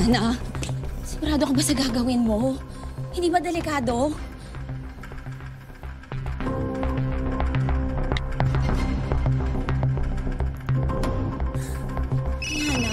Yana, sigurado ka ba sa gagawin mo? Hindi ba delikado? Yana.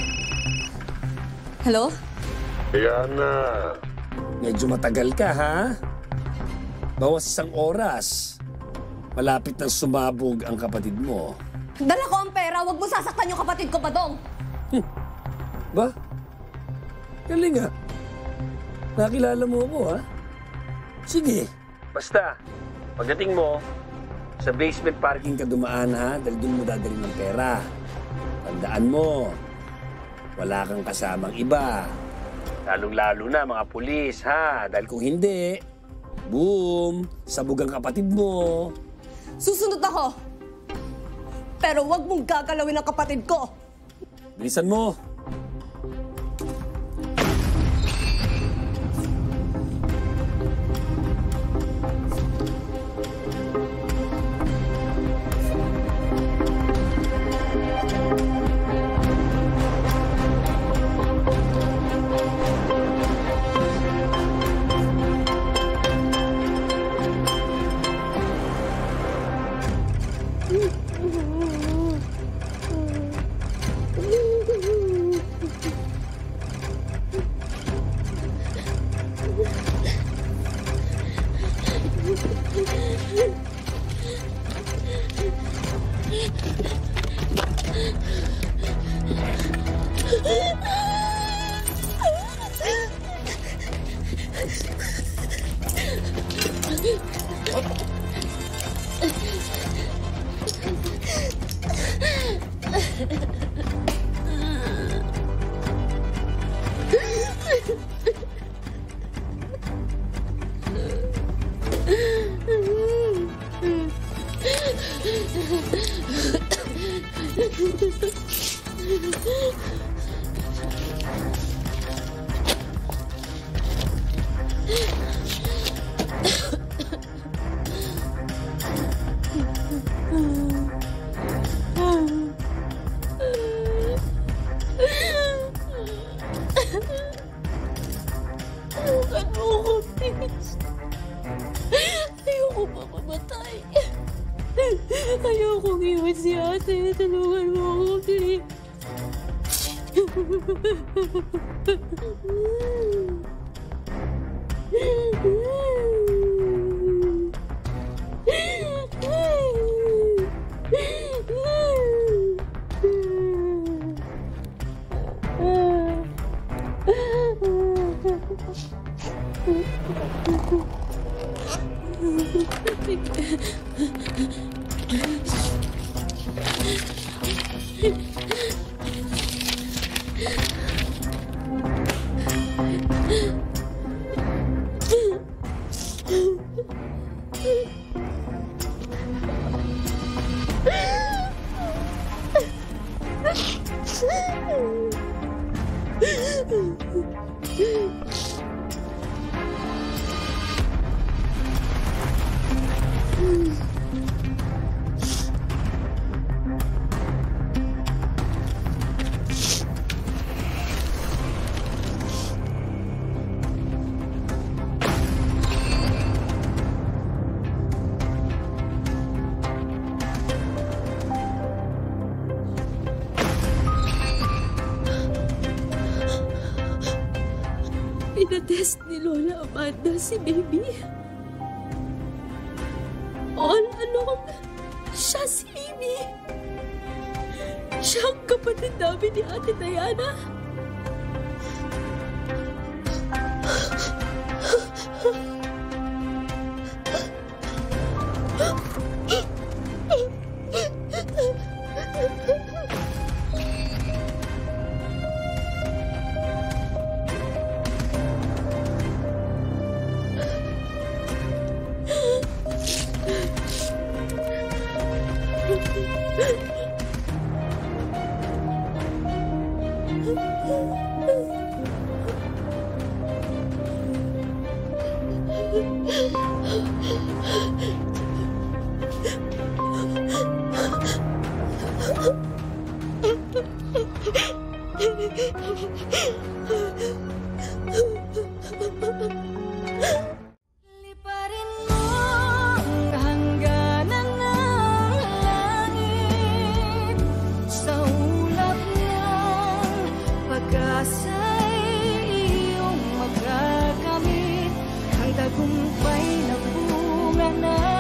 Hello? Yana. Medyo matagal ka, ha? Bawas 1 oras. Malapit nang sumabog ang kapatid mo. Dala ko ang pera, huwag mo sasaktan yung kapatid ko, Badong! Ba? Galing nga. Nakilala mo ako, ha? Sige. Basta, pagdating mo, sa basement parking ka dumaan, ha? Dahil doon mo dadalhin ng pera. Tandaan mo, wala kang kasamang iba. Lalong-lalo na mga pulis, ha? Dahil kung hindi, boom, sabog ang kapatid mo. Susunod ako! Pero huwag mong gagalawin ang kapatid ko! Bilisan mo. Ayoko pa mamatay. Ayokong iwan si ate. Tulungan mo ako, please. Pinatest ni Lola Amanda si baby. All along, siya si baby. Siya ang kapatid namin ni Ate Diana. pag-asa'y iyong magagamit, ang tagumpay na bunga na